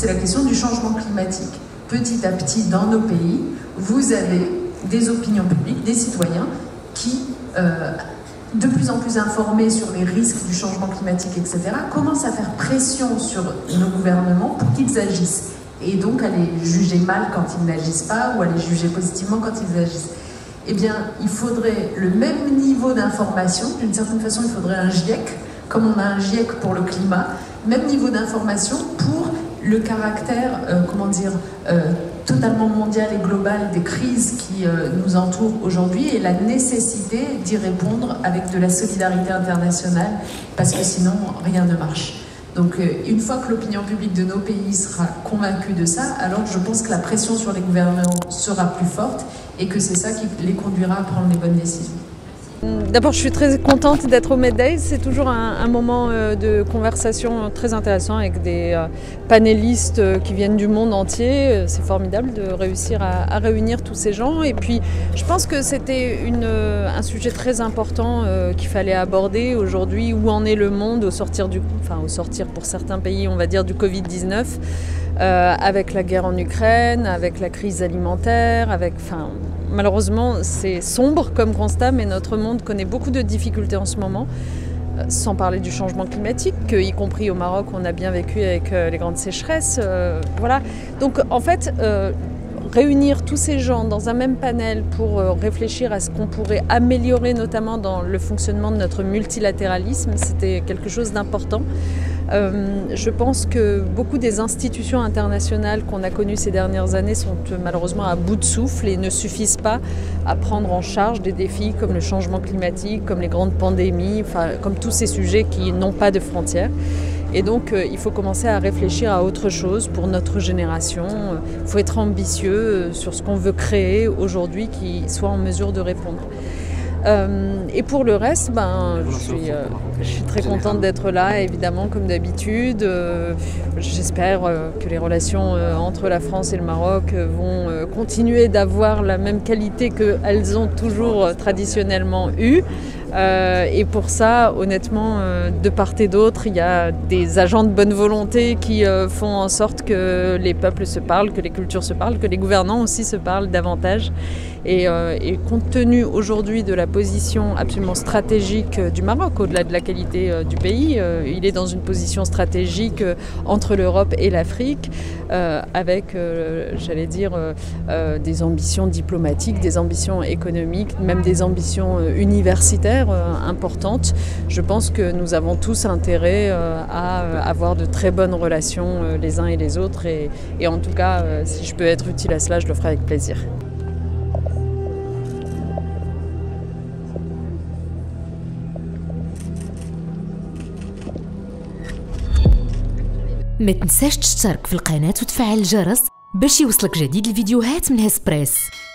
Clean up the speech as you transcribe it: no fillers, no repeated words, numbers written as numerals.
c'est la question du changement climatique. Petit à petit, dans nos pays, vous avez des opinions publiques, des citoyens qui, de plus en plus informés sur les risques du changement climatique, etc., commencent à faire pression sur nos gouvernements pour qu'ils agissent. Et donc à les juger mal quand ils n'agissent pas ou à les juger positivement quand ils agissent. Eh bien, il faudrait le même niveau d'information, d'une certaine façon, il faudrait un GIEC, comme on a un GIEC pour le climat, même niveau d'information pour le caractère, totalement mondial et global des crises qui nous entourent aujourd'hui et la nécessité d'y répondre avec de la solidarité internationale, parce que sinon, rien ne marche. Donc, une fois que l'opinion publique de nos pays sera convaincue de ça, alors je pense que la pression sur les gouvernements sera plus forte et que c'est ça qui les conduira à prendre les bonnes décisions. D'abord, je suis très contente d'être au Med-Days. C'est toujours un moment de conversation très intéressant avec des panélistes qui viennent du monde entier. C'est formidable de réussir à réunir tous ces gens. Et puis, je pense que c'était un sujet très important qu'il fallait aborder aujourd'hui. Où en est le monde au sortir pour certains pays, on va dire, du Covid-19, avec la guerre en Ukraine, avec la crise alimentaire, malheureusement, c'est sombre comme constat, mais notre monde connaît beaucoup de difficultés en ce moment, sans parler du changement climatique, y compris au Maroc, on a bien vécu avec les grandes sécheresses. Voilà. Donc, en fait, réunir tous ces gens dans un même panel pour réfléchir à ce qu'on pourrait améliorer, notamment dans le fonctionnement de notre multilatéralisme, c'était quelque chose d'important. Je pense que beaucoup des institutions internationales qu'on a connues ces dernières années sont malheureusement à bout de souffle et ne suffisent pas à prendre en charge des défis comme le changement climatique, comme les grandes pandémies, comme tous ces sujets qui n'ont pas de frontières. Et donc, il faut commencer à réfléchir à autre chose pour notre génération. Il faut être ambitieux sur ce qu'on veut créer aujourd'hui qui soit en mesure de répondre. Et pour le reste, je suis très contente d'être là, évidemment, comme d'habitude. J'espère que les relations entre la France et le Maroc vont continuer d'avoir la même qualité qu'elles ont toujours traditionnellement eue. Et pour ça, honnêtement, de part et d'autre, il y a des agents de bonne volonté qui font en sorte que les peuples se parlent, que les cultures se parlent, que les gouvernants aussi se parlent davantage. Et compte tenu aujourd'hui de la position absolument stratégique du Maroc, au-delà de la qualité du pays, il est dans une position stratégique entre l'Europe et l'Afrique, avec, j'allais dire, des ambitions diplomatiques, des ambitions économiques, même des ambitions universitaires importantes. Je pense que nous avons tous intérêt à avoir de très bonnes relations les uns et les autres. Et en tout cas, si je peux être utile à cela, je le ferai avec plaisir. ما تنساش تشترك في القناة وتفعل الجرس باش يوصلك جديد الفيديوهات من هسبريس.